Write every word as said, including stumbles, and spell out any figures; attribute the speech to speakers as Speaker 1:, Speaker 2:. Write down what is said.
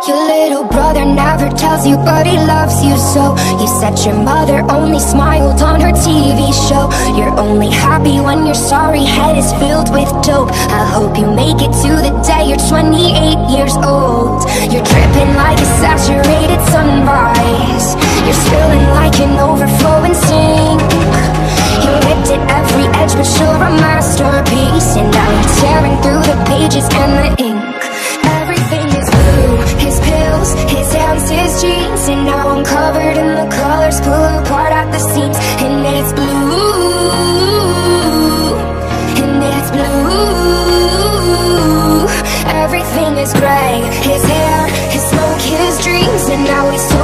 Speaker 1: Your little brother never tells you, but he loves you so. You said your mother only smiled on her T V show. You're only happy when your sorry head is filled with dope. I hope you make it to the day you're twenty-eight years old. You're dripping like a saturated sunrise. You're spilling like an overflowing sink. You ripped at every edge, but you're a masterpiece. And now you're tearing through the pages and the ink. Everything is blue, his pills, his hands, his jeans. And now I'm covered in the colors, pull apart at the seams. And it's blue, and it's blue. Everything is gray, his hair, his smoke, his dreams. And now he's